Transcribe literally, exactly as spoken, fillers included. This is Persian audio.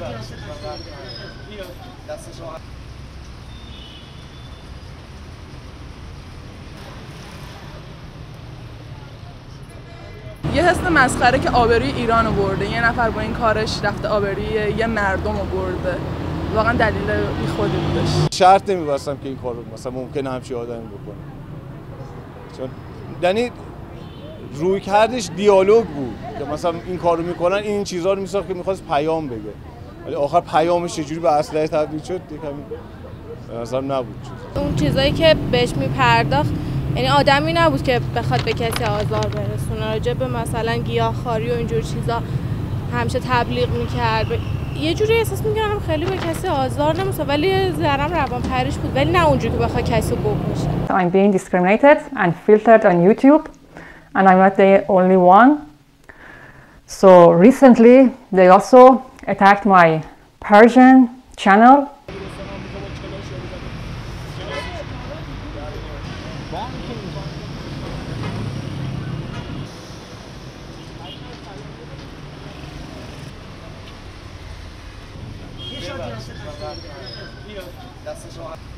یه حس مسخره که آبروی ایران رو برده، یه نفر با این کارش رفته آبروی یه مردم رو برده. واقعا دلیل بیخودی بودش. شرط نمی‌بستم که این کارو مثلا ممکنه همچین آدمی بکنه، چون یعنی روی کردش دیالوگ بود که مثلا این کارو میکنن، این چیزا رو میساخت که میخواست پیام بگه، ولی آخر پیامش چجوری به اسلحه تبدیل شد یکم مثلا نبود. چیز اون چیزایی که بهش میپرداخت، یعنی آدمی نبود که بخواد به کسی آزار برسونه. راجع به مثلا گیاهخواری و اینجور چیزا همیشه تبلیغ میکرد. یه جوری احساس میکردم خیلی به کسی آزار نمیرسه، ولی ذرم روانپریش بود، ولی نه اونجوری که بخواد کسی رو بکشه. I'm being discriminated and filtered on YouTube, and I'm not the only one. So recently they also attacked my Persian channel. دستش